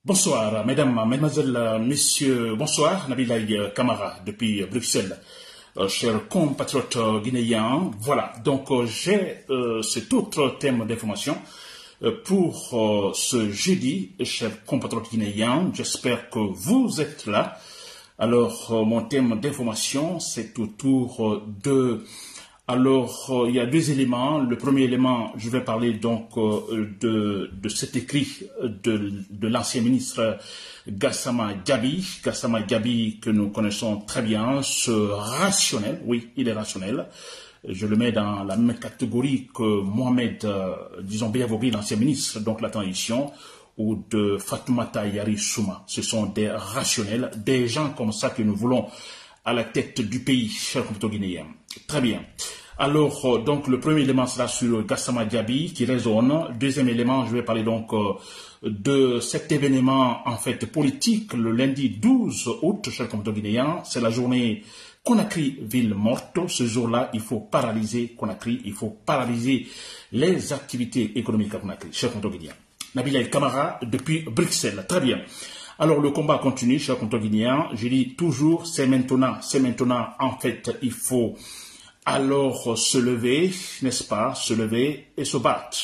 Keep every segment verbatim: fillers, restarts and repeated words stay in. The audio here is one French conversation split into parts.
Bonsoir, mesdames, mesdemoiselles, messieurs, bonsoir, Nabilaï Kamara, depuis Bruxelles, euh, chers compatriotes guinéens. Voilà, donc euh, j'ai euh, cet autre thème d'information euh, pour euh, ce jeudi, chers compatriotes guinéens. J'espère que vous êtes là. Alors, euh, mon thème d'information, c'est autour euh, de... Alors, euh, il y a deux éléments. Le premier élément, je vais parler donc euh, de, de cet écrit de, de l'ancien ministre Gassama Diaby. Gassama Diaby, que nous connaissons très bien, ce rationnel, oui, il est rationnel. Je le mets dans la même catégorie que Mohamed, euh, disons, Biavogi, l'ancien ministre, donc la transition, ou de Fatoumata Yari Souma. Ce sont des rationnels, des gens comme ça que nous voulons à la tête du pays, chers compatriotes guinéens. Très bien. Alors, euh, donc, le premier élément sera sur Gassama Diaby qui résonne. Deuxième élément, je vais parler donc euh, de cet événement, en fait, politique, le lundi douze août, chers compatriotes guinéens. C'est la journée Conakry, ville morte. Ce jour-là, il faut paralyser Conakry, il faut paralyser les activités économiques à Conakry, chers compatriotes guinéens. Nabila El Kamara, depuis Bruxelles. Très bien. Alors, le combat continue, chers compatriotes guinéens. Je dis toujours, c'est maintenant, c'est maintenant, en fait, il faut alors se lever, n'est-ce pas, se lever et se battre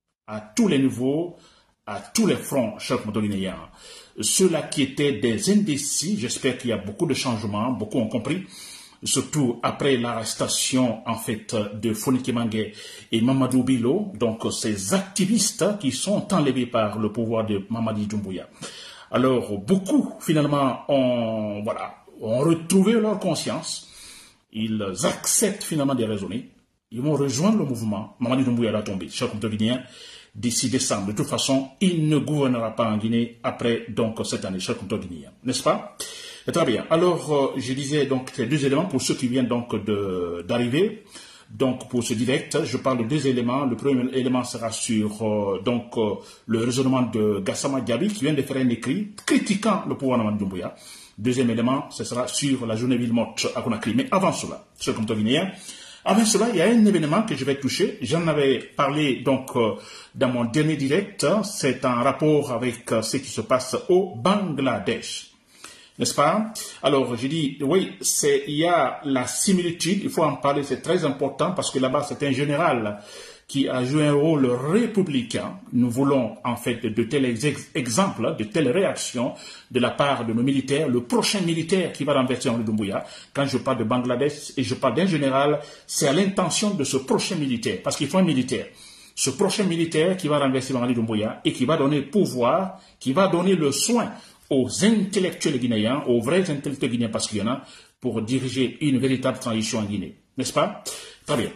à tous les niveaux, à tous les fronts, chers compatriotes guinéens. Ceux-là qui étaient des indécis, j'espère qu'il y a beaucoup de changements, beaucoup ont compris, surtout après l'arrestation, en fait, de Fonike Mangue et Mamadou Bilo, donc ces activistes qui sont enlevés par le pouvoir de Mamadi Doumbouya. Alors, beaucoup, finalement, ont, voilà, ont retrouvé leur conscience. Ils acceptent finalement de raisonner. Ils vont rejoindre le mouvement. Mamadi Doumbouya va tomber, chers compatriotes guinéens, d'ici décembre. De toute façon, il ne gouvernera pas en Guinée après donc cette année, chers compatriotes guinéens. N'est-ce pas? Et très bien. Alors, euh, je disais donc ces deux éléments pour ceux qui viennent donc d'arriver. Donc, pour ce direct, je parle de deux éléments. Le premier élément sera sur euh, donc, euh, le raisonnement de Gassama Diaby qui vient de faire un écrit critiquant le pouvoir de Mamadi Doumbouya. Deuxième élément, ce sera sur la journée ville morte à Conakry. Mais avant cela, chers compatriotes guinéens, avant cela, il y a un événement que je vais toucher. J'en avais parlé donc euh, dans mon dernier direct. C'est en rapport avec euh, ce qui se passe au Bangladesh. N'est-ce pas? Alors, j'ai dit, oui, c'est, il y a la similitude, il faut en parler, c'est très important parce que là-bas, c'est un général qui a joué un rôle républicain. Nous voulons, en fait, de tels ex exemples, de telles réactions de la part de nos militaires. Le prochain militaire qui va renverser Mamadi Doumbouya, quand je parle de Bangladesh et je parle d'un général, c'est à l'intention de ce prochain militaire, parce qu'il faut un militaire. Ce prochain militaire qui va renverser Mamadi Doumbouya et qui va donner pouvoir, qui va donner le soin aux intellectuels guinéens, aux vrais intellectuels guinéens, parce qu'il y en a, pour diriger une véritable transition en Guinée. N'est-ce pas? Très bien.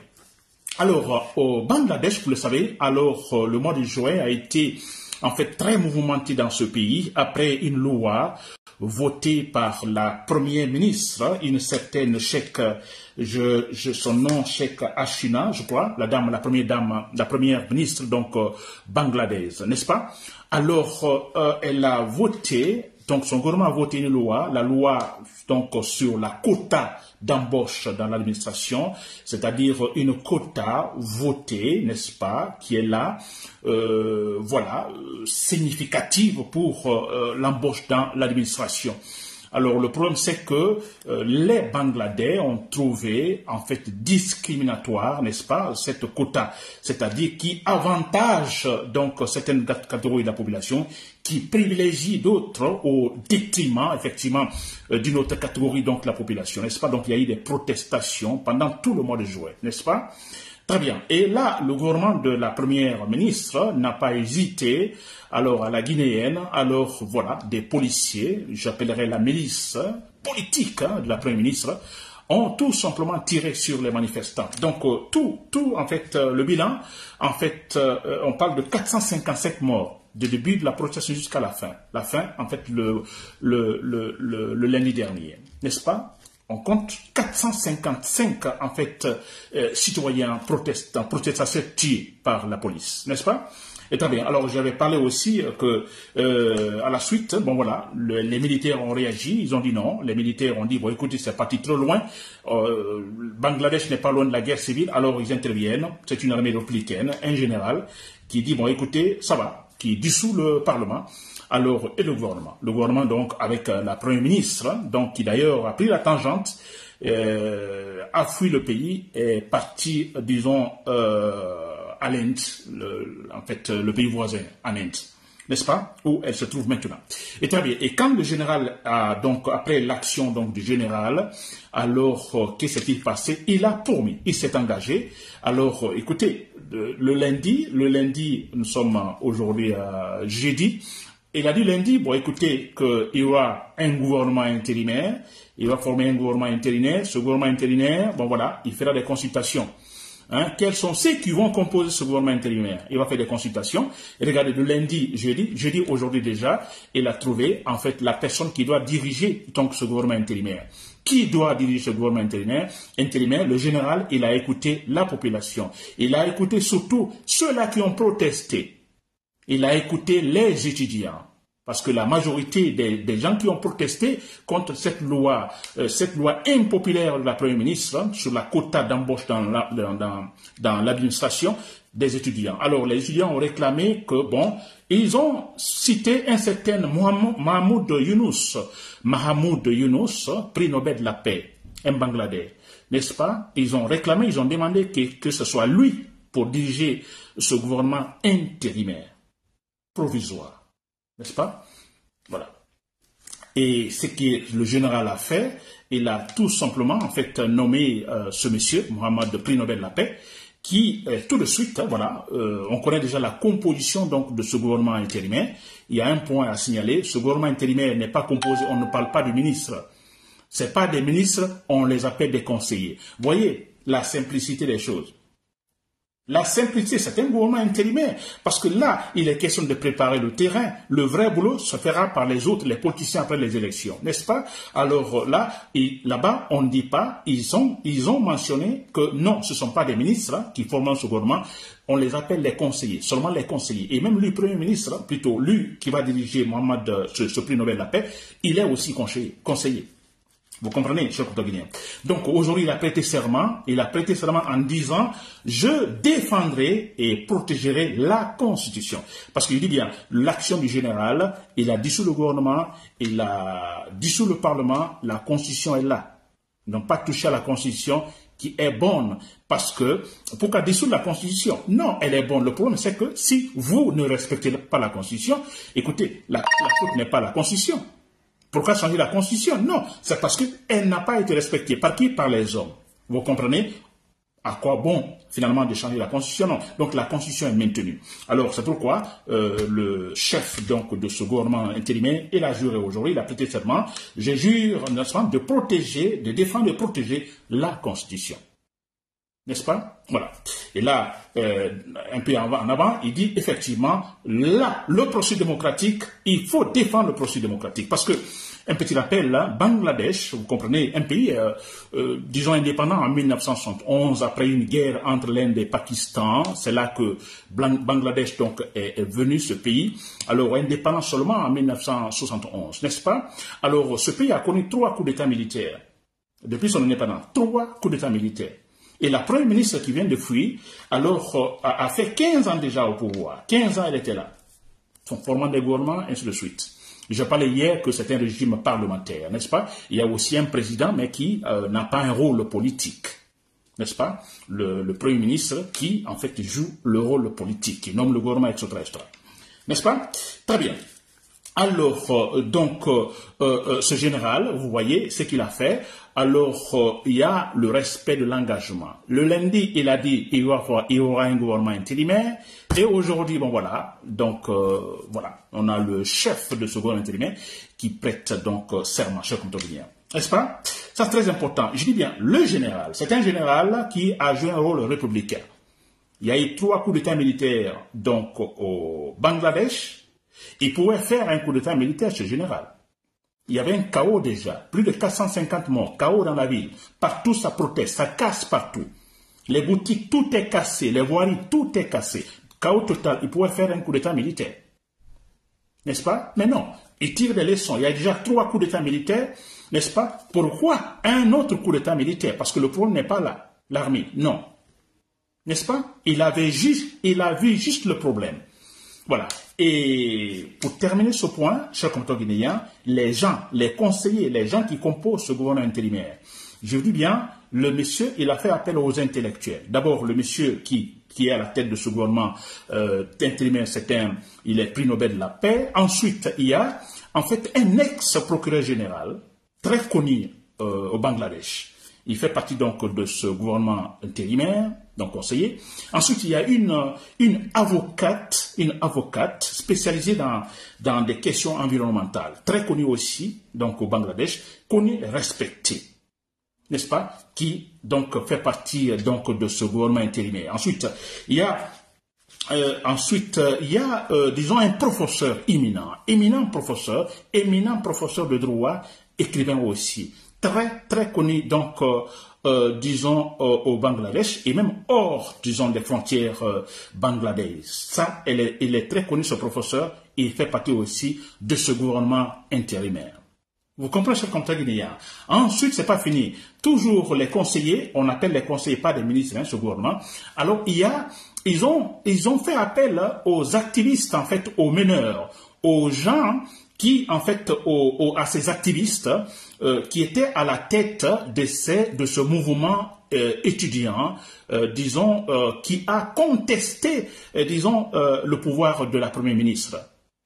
Alors, au Bangladesh, vous le savez, alors le mois de juin a été en fait très mouvementé dans ce pays après une loi votée par la première ministre, une certaine Cheikh, je, je, son nom Cheikh Hasina, je crois, la dame, la première dame, la première ministre donc euh, bangladaise, n'est-ce pas? Alors, euh, elle a voté, donc son gouvernement a voté une loi, la loi donc sur la quota d'embauche dans l'administration, c'est-à-dire une quota votée, n'est-ce pas, qui est là, euh, voilà, significative pour euh, l'embauche dans l'administration. Alors, le problème, c'est que euh, les Bangladais ont trouvé, en fait, discriminatoire, n'est-ce pas, cette quota, c'est-à-dire qui avantage, donc, certaines catégories de la population, qui privilégie d'autres au détriment, effectivement, euh, d'une autre catégorie, donc, de la population, n'est-ce pas? Donc, il y a eu des protestations pendant tout le mois de juin, n'est-ce pas? Très bien. Et là, le gouvernement de la première ministre n'a pas hésité, alors à la guinéenne, alors voilà, des policiers, j'appellerais la milice politique hein, de la première ministre, ont tout simplement tiré sur les manifestants. Donc euh, tout, tout, en fait, euh, le bilan, en fait, euh, on parle de quatre cent cinquante-cinq morts du début de la protestation jusqu'à la fin. La fin, en fait, le, le, le, le, le lundi dernier, n'est-ce pas? On compte quatre cent cinquante-cinq en fait euh, citoyens protestants, protestataires tués par la police, n'est-ce pas? Et très bien. Alors j'avais parlé aussi que euh, à la suite, bon voilà, le, les militaires ont réagi, ils ont dit non. Les militaires ont dit bon écoutez c'est parti trop loin. Euh, Bangladesh n'est pas loin de la guerre civile, alors ils interviennent. C'est une armée républicaine, un général qui dit bon écoutez ça va. qui dissout le Parlement, alors, et le gouvernement. Le gouvernement, donc, avec euh, la Première ministre, hein, donc, qui d'ailleurs a pris la tangente, euh, a fui le pays, et est parti, disons, euh, à l'Inde, en fait, le pays voisin, en Inde. N'est-ce pas, où elle se trouve maintenant. Et très bien. Et quand le général a, donc, après l'action, donc, du général, alors, euh, qu'est-ce qui s'est passé? Il a promis, il s'est engagé. Alors, euh, écoutez, le, le lundi, le lundi, nous sommes aujourd'hui euh, jeudi, il a dit lundi, bon, écoutez, qu'il y aura un gouvernement intérimaire, il va former un gouvernement intérimaire, ce gouvernement intérimaire, bon, voilà, il fera des consultations. Hein, quels sont ceux qui vont composer ce gouvernement intérimaire? Il va faire des consultations. Et regardez, de lundi, jeudi, jeudi aujourd'hui déjà, il a trouvé en fait la personne qui doit diriger donc ce gouvernement intérimaire. Qui doit diriger ce gouvernement intérimaire? Intérimaire, le général, il a écouté la population. Il a écouté surtout ceux-là qui ont protesté. Il a écouté les étudiants. Parce que la majorité des, des gens qui ont protesté contre cette loi, euh, cette loi impopulaire de la Première ministre hein, sur la quota d'embauche dans, la, dans, dans, dans l'administration des étudiants. Alors les étudiants ont réclamé que, bon, ils ont cité un certain Mahmoud Younous, Mahmoud Younous, prix Nobel de la paix, un Bangladais, n'est-ce pas? Ils ont réclamé, ils ont demandé que, que ce soit lui pour diriger ce gouvernement intérimaire, provisoire. N'est-ce pas? Voilà. Et ce que le général a fait, il a tout simplement en fait nommé euh, ce monsieur, Mohamed, prix Nobel de la paix, qui euh, tout de suite, hein, voilà, euh, on connaît déjà la composition donc de ce gouvernement intérimaire. Il y a un point à signaler, ce gouvernement intérimaire n'est pas composé, on ne parle pas de ministres. C'est pas des ministres, on les appelle des conseillers. Voyez la simplicité des choses. La simplicité, c'est un gouvernement intérimaire, parce que là, il est question de préparer le terrain. Le vrai boulot se fera par les autres, les politiciens après les élections, n'est-ce pas? Alors là, là-bas, on ne dit pas, ils ont, ils ont mentionné que non, ce ne sont pas des ministres hein, qui forment ce gouvernement, on les appelle les conseillers, seulement les conseillers. Et même lui, Premier ministre, plutôt lui qui va diriger Mohamed, ce, ce prix Nobel de la paix, il est aussi conseiller. conseiller. Vous comprenez, cher Cotoguinéen. Donc aujourd'hui, il a prêté serment, il a prêté serment en disant « Je défendrai et protégerai la Constitution ». Parce qu'il dit bien, l'action du général, il a dissous le gouvernement, il a dissous le Parlement, la Constitution est là. Ils n'ont pas touché à la Constitution qui est bonne. Parce que, pourquoi dissoudre la Constitution? Non, elle est bonne. Le problème, c'est que si vous ne respectez pas la Constitution, écoutez, la, la faute n'est pas la Constitution. Pourquoi changer la Constitution? Non, c'est parce qu'elle n'a pas été respectée. Par qui? Par les hommes. Vous comprenez? À quoi bon, finalement, de changer la Constitution? Non. Donc, la Constitution est maintenue. Alors, c'est pourquoi euh, le chef donc, de ce gouvernement intérimaire, il a juré aujourd'hui, il a prêté serment, je jure, n'est-ce pas, de protéger, de défendre et de protéger la Constitution. N'est-ce pas? Voilà. Et là, euh, un peu en avant, il dit effectivement, là, le processus démocratique, il faut défendre le processus démocratique. Parce que, un petit rappel, là, Bangladesh, vous comprenez, un pays, euh, euh, disons, indépendant en mille neuf cent soixante et onze, après une guerre entre l'Inde et le Pakistan, c'est là que Bangladesh donc, est, est venu, ce pays. Alors, indépendant seulement en mille neuf cent soixante et onze, n'est-ce pas? Alors, ce pays a connu trois coups d'État militaires. Depuis son indépendance, trois coups d'État militaires. Et la Première ministre qui vient de fuir, alors, euh, a, a fait quinze ans déjà au pouvoir. quinze ans, elle était là. Son formant des gouvernements, ainsi de suite. Je parlais hier que c'est un régime parlementaire, n'est-ce pas? Il y a aussi un président, mais qui euh, n'a pas un rôle politique, n'est-ce pas? Le, le Premier ministre qui, en fait, joue le rôle politique, qui nomme le gouvernement, et cetera, et cetera. N'est-ce pas? Très bien. Alors, euh, donc, euh, euh, ce général, vous voyez ce qu'il a fait. Alors, euh, il y a le respect de l'engagement. Le lundi, il a dit il, va avoir, il y aura un gouvernement intérimaire. Et aujourd'hui, bon voilà, donc euh, voilà, on a le chef de ce gouvernement intérimaire qui prête donc euh, serment, cher Cotoguinéen. N'est-ce pas? Ça, c'est très important. Je dis bien, le général, c'est un général qui a joué un rôle républicain. Il y a eu trois coups d'État militaires donc au Bangladesh. Il pouvait faire un coup d'État militaire, ce général. Il y avait un chaos déjà, plus de quatre cent cinquante morts, chaos dans la ville. Partout, ça proteste, ça casse partout. Les boutiques, tout est cassé, les voiries, tout est cassé. Chaos total, il pouvait faire un coup d'État militaire. N'est-ce pas? Mais non, il tire des leçons. Il y a déjà trois coups d'État militaires, n'est-ce pas? Pourquoi un autre coup d'État militaire? Parce que le problème n'est pas là, l'armée, non. N'est-ce pas? Il avait juste, il a vu juste le problème. Voilà. Et pour terminer ce point, chers compatriotes guinéens, les gens, les conseillers, les gens qui composent ce gouvernement intérimaire, je vous dis bien, le monsieur, il a fait appel aux intellectuels. D'abord, le monsieur qui, qui est à la tête de ce gouvernement euh, intérimaire, c'est un, il est prix Nobel de la paix. Ensuite, il y a en fait un ex-procureur général, très connu euh, au Bangladesh. Il fait partie donc de ce gouvernement intérimaire, donc conseiller. Ensuite, il y a une, une avocate, une avocate spécialisée dans, dans des questions environnementales, très connue aussi, donc au Bangladesh, connue et respectée, n'est-ce pas, qui donc fait partie donc de ce gouvernement intérimaire. Ensuite, il y a Euh, ensuite, euh, il y a, euh, disons, un professeur éminent, éminent professeur, éminent professeur de droit, écrivain aussi, très, très connu, donc, euh, euh, disons, euh, au Bangladesh, et même hors, disons, des frontières euh, bangladaises. Ça, il est, il est très connu, ce professeur, et il fait partie aussi de ce gouvernement intérimaire. Vous comprenez ce contrat guinéen. Ensuite, c'est pas fini. Toujours les conseillers, on appelle les conseillers, pas des ministres, hein, ce gouvernement. Alors, il y a, ils ont, ils ont fait appel aux activistes, en fait, aux meneurs, aux gens qui, en fait, aux, aux, à ces activistes euh, qui étaient à la tête de, ces, de ce mouvement euh, étudiant, euh, disons, euh, qui a contesté, euh, disons, euh, le pouvoir de la première ministre.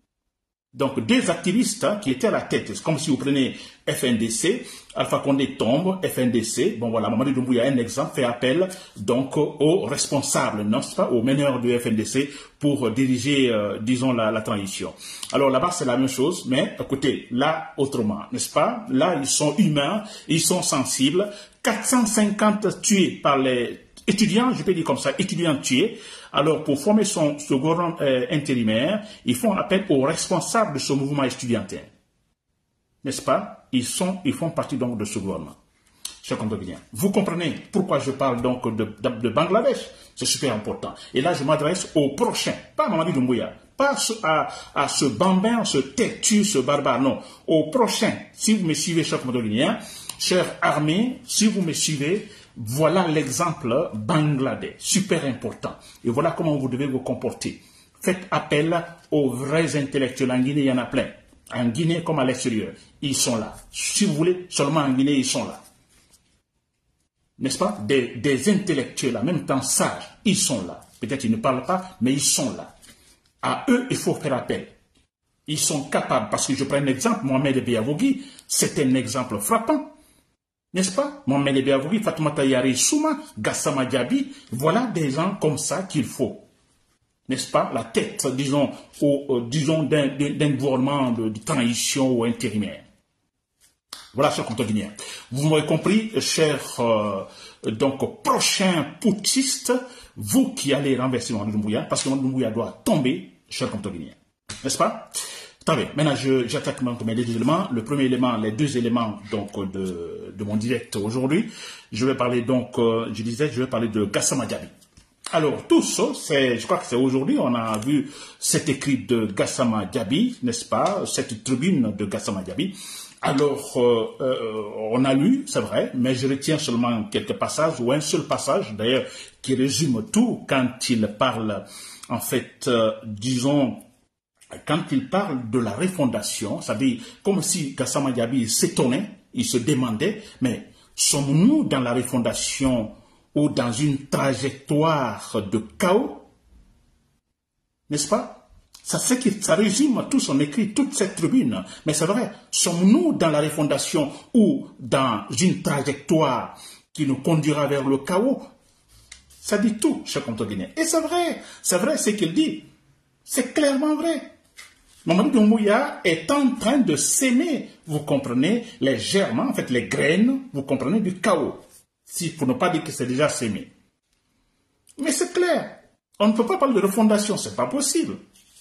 Donc, deux activistes hein, qui étaient à la tête. C'est comme si vous prenez F N D C, Alpha Condé tombe, F N D C. Bon, voilà, Mamadi Doumbouya, un exemple, fait appel donc aux responsables, non, c'est pas aux meneurs de F N D C pour diriger, euh, disons, la, la transition. Alors là-bas, c'est la même chose, mais écoutez, là, autrement, n'est-ce pas? Là, ils sont humains, ils sont sensibles. quatre cent cinquante tués par les étudiants, je peux dire comme ça, étudiants tués. Alors, pour former son, ce gouvernement euh, intérimaire, ils font appel aux responsables de ce mouvement estudiantin. N'est-ce pas? Ils, sont, ils font partie donc de ce gouvernement. Chers compatriotes, vous comprenez pourquoi je parle donc de, de, de Bangladesh? C'est super important. Et là, je m'adresse aux prochains, pas à Mamadi Doumbouya, pas à, à ce bambin, ce têtu, ce barbare, non. Aux prochains, si vous me suivez, chers compatriotes, chers armées, si vous me suivez, voilà l'exemple Bangladesh, super important. Et voilà comment vous devez vous comporter. Faites appel aux vrais intellectuels. En Guinée, il y en a plein. En Guinée comme à l'extérieur, ils sont là. Si vous voulez, seulement en Guinée, ils sont là. N'est-ce pas? Des, des intellectuels, en même temps sages, ils sont là. Peut-être qu'ils ne parlent pas, mais ils sont là. À eux, il faut faire appel. Ils sont capables, parce que je prends un exemple, Mohamed Biavogui, c'est un exemple frappant. N'est-ce pas? Mohamed Biavogui, Fatoumata Yari Souma, Gassama Diaby, voilà des gens comme ça qu'il faut. N'est-ce pas? La tête, disons, au, au, disons d'un, d'un gouvernement de, de transition ou intérimaire. Voilà, chers compatriotes guinéens. Vous m'avez compris, chers euh, donc prochains poutistes, vous qui allez renverser Mamadi Doumbouya, parce que Mamadi Doumbouya doit tomber, chers compatriotes guinéens. N'est-ce pas? Très bien. Maintenant, j'attaque mes deux éléments. Le premier élément, les deux éléments donc de, de mon direct aujourd'hui. Je vais parler donc, euh, je disais, je vais parler de Gassama Diaby. Alors, tout ça, c'est, je crois que c'est aujourd'hui, on a vu cet écrit de Gassama Diaby, n'est-ce pas, cette tribune de Gassama Diaby. Alors, euh, euh, on a lu, c'est vrai, mais je retiens seulement quelques passages, ou un seul passage, d'ailleurs, qui résume tout quand il parle, en fait, euh, disons, quand il parle de la refondation, ça veut dire comme si Gassama Diaby s'étonnait, il se demandait, mais sommes-nous dans la refondation ou dans une trajectoire de chaos? N'est-ce pas? Ça, c'est que, ça résume tout son écrit, toute cette tribune. Mais c'est vrai, sommes-nous dans la refondation ou dans une trajectoire qui nous conduira vers le chaos? Ça dit tout, cher compatriote guinéen. Et c'est vrai, c'est vrai ce qu'il dit. C'est clairement vrai. Mamadi Doumbouya est en train de s'aimer, vous comprenez, les germes, en fait les graines, vous comprenez, du chaos. Si, pour ne pas dire que c'est déjà sémé. Mais c'est clair. On ne peut pas parler de refondation, c'est pas possible.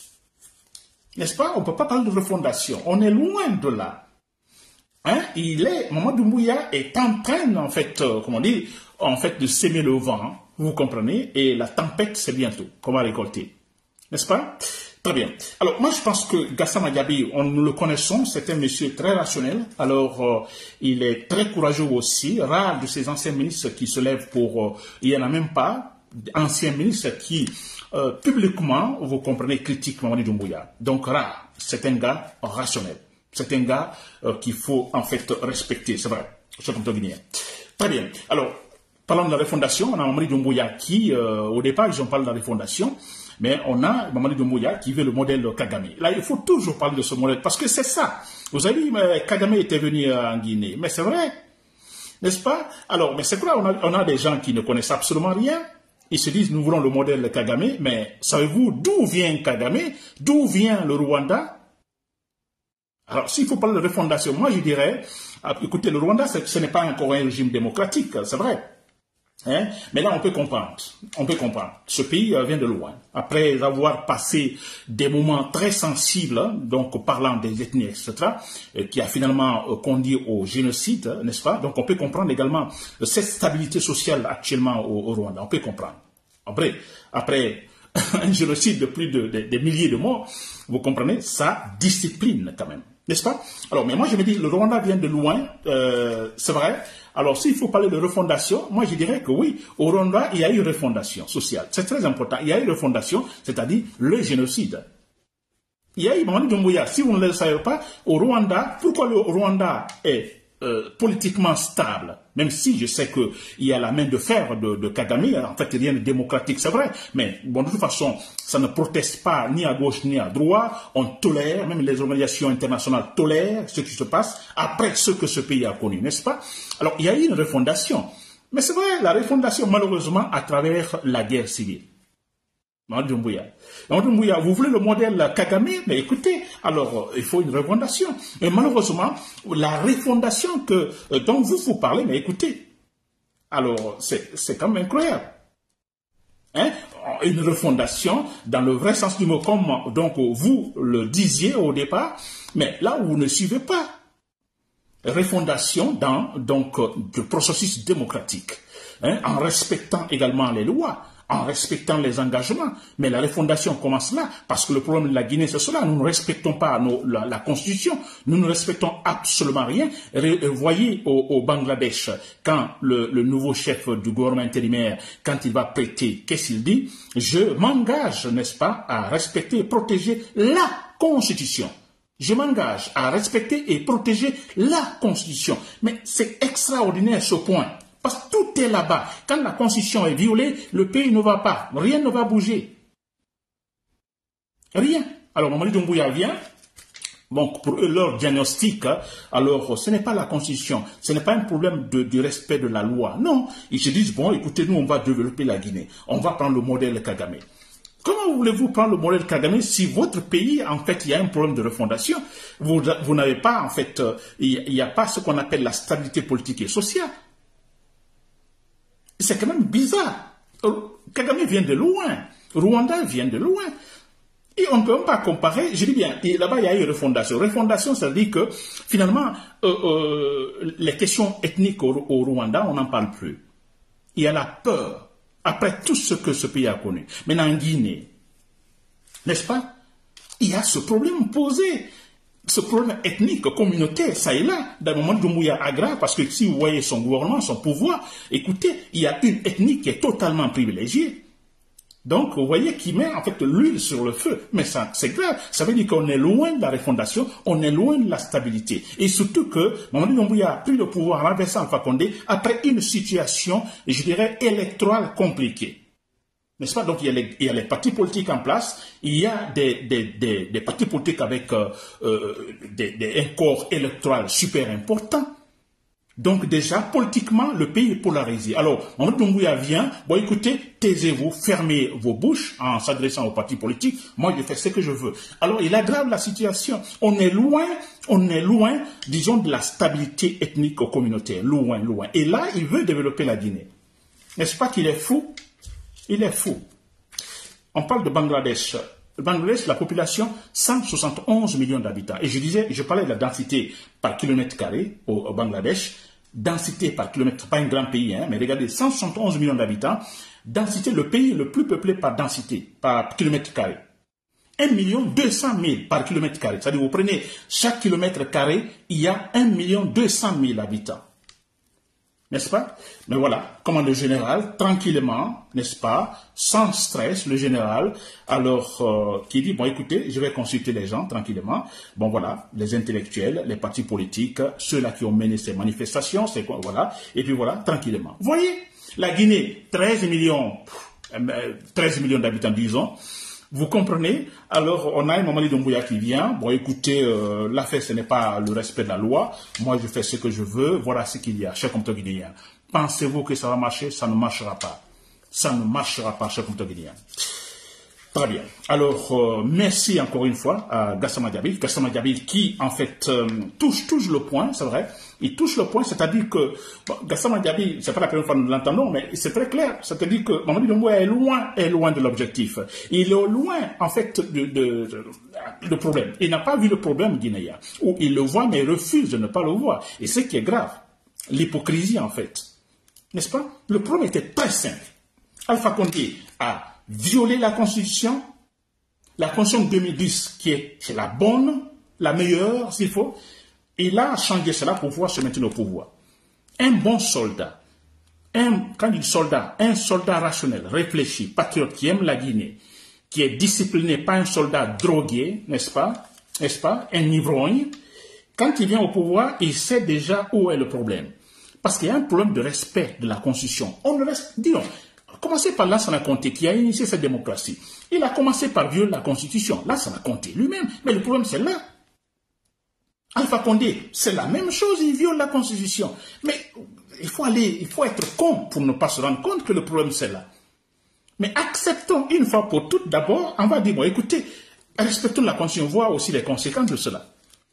N'est-ce pas? On ne peut pas parler de refondation. On est loin de là. Hein? Il est, Mamadi Doumbouya est en train, en fait, euh, comment dire, en fait, de s'aimer le vent, vous comprenez, et la tempête, c'est bientôt qu'on va récolter. N'est-ce pas? Très bien. Alors, moi, je pense que Gassama Diaby, on nous le connaissons, c'est un monsieur très rationnel. Alors, euh, il est très courageux aussi. Rare de ces anciens ministres qui se lèvent pour... Euh, il n'y en a même pas. Anciens ministres qui, euh, publiquement, vous comprenez, critique Mamadi Doumbouya. Donc Ra, c'est un gars rationnel. C'est un gars euh, qu'il faut en fait respecter, c'est vrai, ce compte guinéen. Très bien. Alors, parlons de la refondation, on a Mamadi Doumbouya qui, euh, au départ, ils ont parlé de la refondation, mais on a Mamadi Doumbouya qui veut le modèle Kagame. Là, il faut toujours parler de ce modèle, parce que c'est ça. Vous avez dit, mais Kagame était venu en Guinée, mais c'est vrai, n'est-ce pas? Alors, mais c'est quoi, on a, on a des gens qui ne connaissent absolument rien. Ils se disent, nous voulons le modèle Kagame, mais savez-vous d'où vient Kagame? D'où vient le Rwanda? Alors, s'il faut parler de refondation, moi je dirais, écoutez, le Rwanda, ce n'est pas encore un régime démocratique, c'est vrai. Hein? Mais là, on peut comprendre. On peut comprendre. Ce pays euh, vient de loin. Après avoir passé des moments très sensibles, donc parlant des ethnies, et cetera, euh, qui a finalement euh, conduit au génocide, euh, n'est-ce pas? Donc, on peut comprendre également euh, cette stabilité sociale actuellement au, au Rwanda. On peut comprendre. Après, après un génocide de plus de, de, de milliers de morts, vous comprenez, ça discipline quand même. N'est-ce pas? Alors, mais moi, je me dis, le Rwanda vient de loin, euh, c'est vrai. Alors, s'il faut parler de refondation, moi, je dirais que oui, au Rwanda, il y a eu refondation sociale. C'est très important. Il y a eu refondation, c'est-à-dire le génocide. Il y a eu Mamadi Doumbouya. Si vous ne le savez pas, au Rwanda, pourquoi le Rwanda est euh, politiquement stable, même si je sais qu'il y a la main de fer de, de Kagame, en fait, rien de démocratique, c'est vrai, mais bon, de toute façon, ça ne proteste pas ni à gauche ni à droite, on tolère, même les organisations internationales tolèrent ce qui se passe après ce que ce pays a connu, n'est-ce pas? Alors, il y a eu une refondation, mais c'est vrai, la refondation, malheureusement, à travers la guerre civile. Mamadi Doumbouya. Mamadi Doumbouya, vous voulez le modèle Kagame, mais écoutez, alors il faut une refondation. Et malheureusement, la refondation que, dont vous vous parlez, mais écoutez, alors c'est quand même incroyable. Hein? Une refondation dans le vrai sens du mot, comme donc vous le disiez au départ, mais là où vous ne suivez pas. Refondation dans donc le processus démocratique, hein, en respectant également les lois, en respectant les engagements. Mais la refondation commence là, parce que le problème de la Guinée, c'est cela. Nous ne respectons pas nos, la, la Constitution, nous ne respectons absolument rien. Re, voyez au, au Bangladesh, quand le, le nouveau chef du gouvernement intérimaire, quand il va prêter, qu'est-ce qu'il dit? Je m'engage, n'est-ce pas, à respecter et protéger la Constitution. Je m'engage à respecter et protéger la Constitution. Mais c'est extraordinaire ce point. Parce que tout est là-bas. Quand la Constitution est violée, le pays ne va pas. Rien ne va bouger. Rien. Alors, Mamadi Doumbouya vient. Donc, pour eux, leur diagnostic, alors, ce n'est pas la Constitution. Ce n'est pas un problème de, du respect de la loi. Non. Ils se disent, bon, écoutez, nous, on va développer la Guinée. On va prendre le modèle Kagame. Comment voulez-vous prendre le modèle Kagame si votre pays, en fait, il y a un problème de refondation? Vous, vous n'avez pas, en fait, euh, il n'y a pas ce qu'on appelle la stabilité politique et sociale. C'est quand même bizarre. Kagame vient de loin. Rwanda vient de loin. Et on ne peut même pas comparer. Je dis bien, là-bas, il y a eu refondation. Refondation, ça veut dire que, finalement, euh, euh, les questions ethniques au, au Rwanda, on n'en parle plus. Il y a la peur. Après tout ce que ce pays a connu. Maintenant, en Guinée, n'est-ce pas? Il y a ce problème posé. Ce problème ethnique, communautaire, ça est là. Dans le moment où Doumbouya aggrave, parce que si vous voyez son gouvernement, son pouvoir, écoutez, il y a une ethnie qui est totalement privilégiée. Donc, vous voyez qu'il met en fait l'huile sur le feu. Mais ça, c'est grave. Ça veut dire qu'on est loin de la refondation, on est loin de la stabilité. Et surtout que Mamadi Doumbouya a pris le pouvoir en renversant Alpha Condé après une situation, je dirais, électorale compliquée. N'est-ce pas? Donc, il y, a les, il y a les partis politiques en place, il y a des, des, des, des partis politiques avec euh, euh, des, des, un corps électoral super important. Donc, déjà, politiquement, le pays est polarisé. Alors, Mamadi Doumbouya vient, bon, écoutez, taisez-vous, fermez vos bouches en s'adressant aux partis politiques. Moi, je fais ce que je veux. Alors, il aggrave la situation. On est loin, on est loin, disons, de la stabilité ethnique ou communautaire. Loin, loin. Et là, il veut développer la Guinée. N'est-ce pas qu'il est fou? Il est fou. On parle de Bangladesh. Le Bangladesh, la population, cent soixante et onze millions d'habitants. Et je disais, je parlais de la densité par kilomètre carré au, au Bangladesh. Densité par kilomètre, pas un grand pays, hein, mais regardez, cent soixante et onze millions d'habitants. Densité, le pays le plus peuplé par densité, par kilomètre carré. un million deux cent mille par kilomètre carré. C'est-à-dire, vous prenez chaque kilomètre carré, il y a un million deux cent mille habitants. n'est-ce pas? Mais voilà, comment le général, tranquillement, n'est-ce pas, sans stress, le général, alors, euh, qui dit, bon, écoutez, je vais consulter les gens tranquillement. Bon, voilà, les intellectuels, les partis politiques, ceux-là qui ont mené ces manifestations, c'est quoi, voilà, et puis voilà, tranquillement. Vous voyez, la Guinée, treize millions, treize millions d'habitants, disons. Vous comprenez? Alors, on a un Mamadi Doumbouya qui vient. Bon, écoutez, euh, l'affaire, ce n'est pas le respect de la loi. Moi, je fais ce que je veux. Voilà ce qu'il y a, cher compteur guinéen. Pensez-vous que ça va marcher? Ça ne marchera pas. Ça ne marchera pas, cher compteur guinéen. Très bien. Alors, euh, merci encore une fois à Gassama Diaby. Gassama Diaby qui, en fait, euh, touche, touche le point, c'est vrai. Il touche le point, c'est-à-dire que bon, Gassama Diaby, c'est pas la première fois que nous l'entendons, mais c'est très clair. C'est-à-dire que Mamadi Doumbouya est loin, est loin de l'objectif. Il est loin, en fait, de, de, de, de problème. Il n'a pas vu le problème guinéen. Ou il le voit, mais il refuse de ne pas le voir. Et ce qui est grave, l'hypocrisie, en fait. N'est-ce pas? Le problème était très simple. Alpha Condé a violé la Constitution, la Constitution de deux mille dix, qui est, qui est la bonne, la meilleure, s'il faut. Il a changé cela pour pouvoir se maintenir au pouvoir. Un bon soldat, un, quand il dit soldat, un soldat rationnel, réfléchi, patriote, qui aime la Guinée, qui est discipliné, pas un soldat drogué, n'est-ce pas, n'est-ce pas, un ivrogne, quand il vient au pouvoir, il sait déjà où est le problème. Parce qu'il y a un problème de respect de la Constitution. On ne reste, disons, commencez par Lansana Conté, qui a initié cette démocratie. Il a commencé par violer la Constitution. Lansana Conté lui-même. Mais le problème, c'est là. Alpha Condé, c'est la même chose, il viole la Constitution. Mais il faut aller, il faut être con pour ne pas se rendre compte que le problème, c'est là. Mais acceptons une fois pour toutes, d'abord, on va dire, bon, écoutez, respectons la Constitution, voir aussi les conséquences de cela.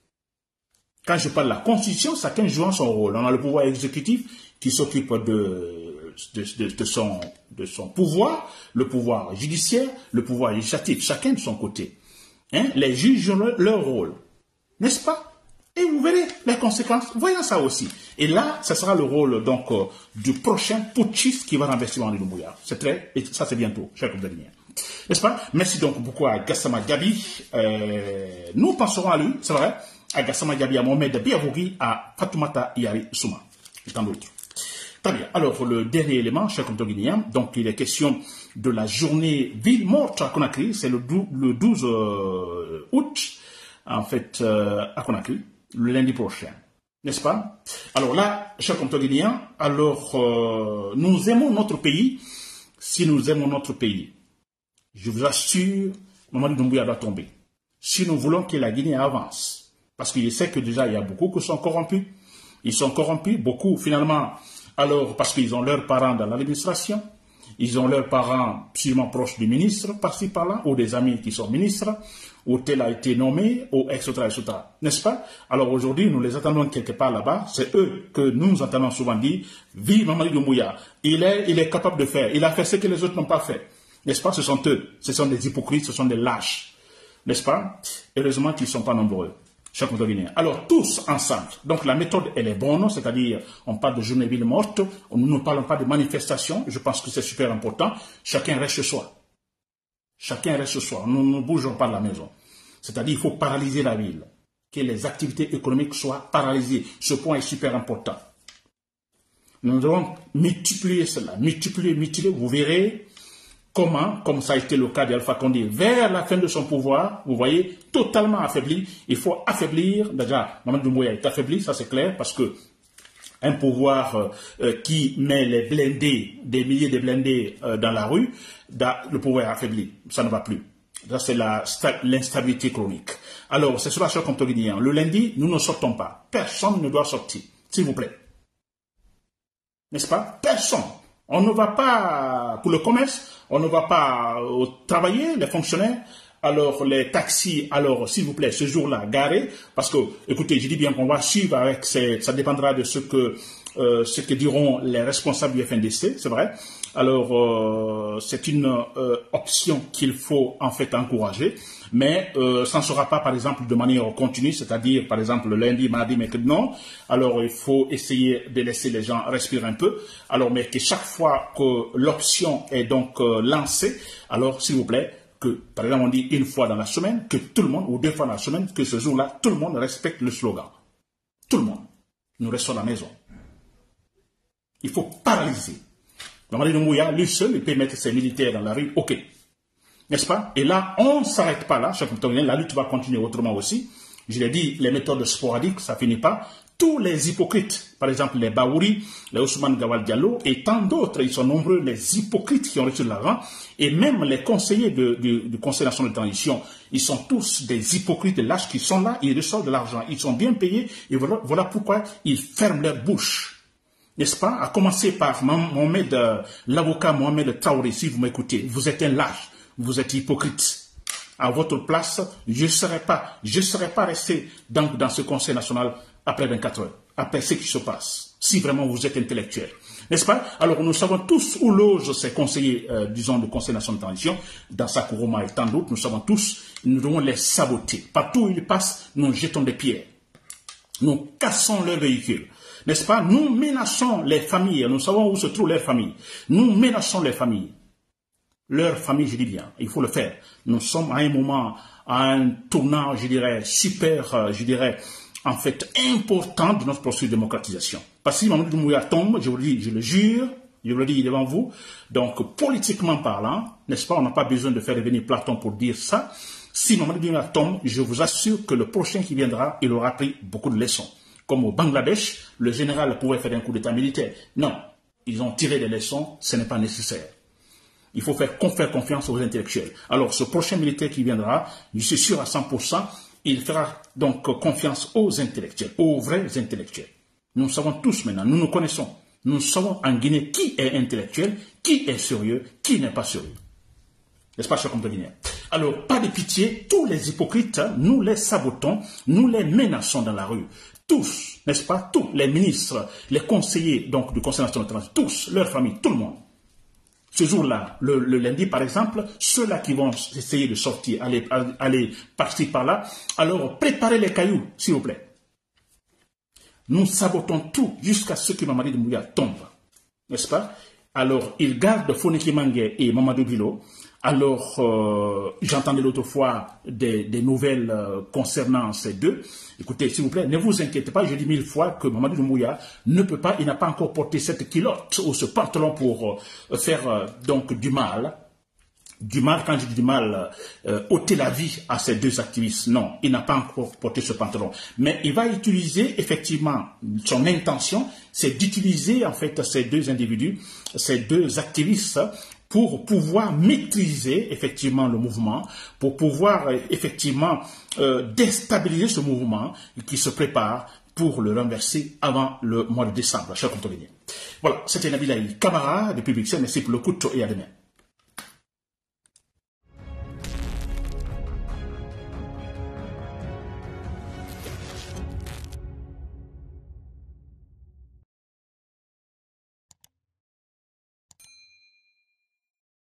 Quand je parle de la Constitution, chacun joue son rôle. On a le pouvoir exécutif qui s'occupe de, de, de, de, son, de son pouvoir, le pouvoir judiciaire, le pouvoir législatif, chacun de son côté. Hein? Les juges jouent leur, leur rôle, n'est-ce pas? Et vous verrez les conséquences. Voyons ça aussi. Et là, ce sera le rôle donc euh, du prochain putschiste qui va renverser Mamadi Doumbouya. C'est très, et ça c'est bientôt, cher compagnon. N'est-ce pas? Merci donc beaucoup à Gassama Diaby. Euh, nous penserons à lui, c'est vrai, à Gassama Diaby, à Mohamed Biavougui, à Fatoumata Yari Souma, et tant d'autres. Très bien. Alors, le dernier élément, cher compagnon guinéen, donc il est question de la journée ville morte à Conakry. C'est le douze euh, août, en fait, euh, à Conakry. Le lundi prochain, n'est-ce pas? Alors là, chers compatriotes guinéens, alors euh, nous aimons notre pays. Si nous aimons notre pays, je vous assure, Mamadi Doumbouya doit tomber. Si nous voulons que la Guinée avance, parce qu'il sait que déjà il y a beaucoup qui sont corrompus, ils sont corrompus, beaucoup finalement, alors parce qu'ils ont leurs parents dans l'administration, ils ont leurs parents sûrement proches du ministre, par-ci par-là, ou des amis qui sont ministres, ou tel a été nommé, ou et cetera, et cetera. N'est-ce pas? Alors aujourd'hui, nous les attendons quelque part là-bas. C'est eux que nous entendons souvent dire, vive Mamadi Doumbouya. Il est, il est capable de faire. Il a fait ce que les autres n'ont pas fait. N'est-ce pas? Ce sont eux. Ce sont des hypocrites, ce sont des lâches. N'est-ce pas? Heureusement qu'ils ne sont pas nombreux. Chers compatriotes guinéens. Alors, tous ensemble. Donc, la méthode, elle est bonne, c'est-à-dire, on parle de journée ville morte, nous ne parlons pas de manifestation, je pense que c'est super important. Chacun reste chez soi. Chacun reste chez soi. Nous ne bougeons pas de la maison. C'est-à-dire, il faut paralyser la ville. Que les activités économiques soient paralysées. Ce point est super important. Nous devons multiplier cela. Multiplier, multiplier. Vous verrez comment, comme ça a été le cas d'Alpha Condé, vers la fin de son pouvoir, vous voyez, totalement affaibli. Il faut affaiblir, déjà, Mamadi Doumbouya est affaibli, ça c'est clair, parce que un pouvoir euh, qui met les blindés, des milliers de blindés euh, dans la rue, le pouvoir est affaibli, ça ne va plus. Ça c'est l'instabilité chronique. Alors, c'est cela, cher compteur guinéen. Le lundi, nous ne sortons pas. Personne ne doit sortir, s'il vous plaît. N'est-ce pas? Personne. On ne va pas pour le commerce, on ne va pas euh, travailler, les fonctionnaires, alors les taxis, alors s'il vous plaît, ce jour-là, garés, parce que, écoutez, je dis bien qu'on va suivre avec, ces, ça dépendra de ce que, euh, ce que diront les responsables du F N D C, c'est vrai. Alors, euh, c'est une euh, option qu'il faut en fait encourager, mais euh, ça ne sera pas, par exemple, de manière continue, c'est-à-dire, par exemple, le lundi, mardi, mercredi, non. Alors, il faut essayer de laisser les gens respirer un peu. Alors, mais que chaque fois que l'option est donc euh, lancée, alors, s'il vous plaît, que, par exemple, on dit une fois dans la semaine, que tout le monde, ou deux fois dans la semaine, que ce jour-là, tout le monde respecte le slogan. Tout le monde. Nous restons à la maison. Il faut paralyser. Mamadi Doumbouya, lui seul, il peut mettre ses militaires dans la rue, ok. N'est-ce pas? Et là, on ne s'arrête pas là, la lutte va continuer autrement aussi. Je l'ai dit, les méthodes sporadiques, ça finit pas. Tous les hypocrites, par exemple les Baouri, les Ousmane Gawal Diallo et tant d'autres, ils sont nombreux, les hypocrites qui ont reçu de l'argent, et même les conseillers de, de, du Conseil national de transition, ils sont tous des hypocrites lâches qui sont là, ils reçoivent de l'argent, ils sont bien payés, et voilà, voilà pourquoi ils ferment leur bouche. N'est-ce pas? À commencer par Mohamed, euh, l'avocat Mohamed Traoré, si vous m'écoutez, vous êtes un lâche, vous êtes hypocrite. À votre place, je ne serais pas, je serais pas resté dans, dans ce Conseil national après vingt-quatre heures, après ce qui se passe, si vraiment vous êtes intellectuel. N'est-ce pas? Alors nous savons tous où logent ces conseillers, euh, disons, du Conseil national de transition, dans Sakuruma et tant d'autres, nous savons tous, nous devons les saboter. Partout où ils passent, nous jetons des pierres. Nous cassons leurs véhicules. N'est-ce pas? Nous menaçons les familles, nous savons où se trouvent leurs familles. Nous menaçons les familles. Leur famille, je dis bien, il faut le faire. Nous sommes à un moment, à un tournant, je dirais, super, euh, je dirais, en fait, important de notre processus de démocratisation. Parce que si Mamadou Doumbouya tombe, je vous le dis, je le jure, je vous le dis devant vous, donc politiquement parlant, n'est-ce pas, on n'a pas besoin de faire revenir Platon pour dire ça. Si Mamadou Doumbouya tombe, je vous assure que le prochain qui viendra, il aura pris beaucoup de leçons. Comme au Bangladesh, le général pouvait faire un coup d'état militaire. Non, ils ont tiré des leçons, ce n'est pas nécessaire. Il faut faire, faire confiance aux intellectuels. Alors, ce prochain militaire qui viendra, je suis sûr à cent pour cent, il fera donc confiance aux intellectuels, aux vrais intellectuels. Nous savons tous maintenant, nous nous connaissons. Nous savons en Guinée qui est intellectuel, qui est sérieux, qui n'est pas sérieux. N'est-ce pas, chers compatriotes? Alors, pas de pitié, tous les hypocrites, nous les sabotons, nous les menaçons dans la rue. Tous, n'est-ce pas, tous les ministres, les conseillers donc, du Conseil national de transition, tous, leurs familles, tout le monde. Ce jour-là, le, le lundi par exemple, ceux-là qui vont essayer de sortir, aller, aller partir par là, alors préparez les cailloux, s'il vous plaît. Nous sabotons tout jusqu'à ce que Mamadi Doumbouya tombe, n'est-ce pas? Alors, ils gardent Foniki Mangué et Mamadou Bilo. Alors, euh, j'entendais l'autre fois des, des nouvelles euh, concernant ces deux. Écoutez, s'il vous plaît, ne vous inquiétez pas, je dis mille fois que Mamadou Doumbouya ne peut pas, il n'a pas encore porté cette culotte ou ce pantalon pour euh, faire euh, donc du mal. Du mal, quand je dis du mal, euh, ôter la vie à ces deux activistes. Non, il n'a pas encore porté ce pantalon. Mais il va utiliser, effectivement, son intention, c'est d'utiliser, en fait, ces deux individus, ces deux activistes, pour pouvoir maîtriser effectivement le mouvement, pour pouvoir euh, effectivement euh, déstabiliser ce mouvement qui se prépare pour le renverser avant le mois de décembre, chers compatriotes. Voilà, c'était Nabil Camara depuis Bruxelles, merci pour le coup et à demain.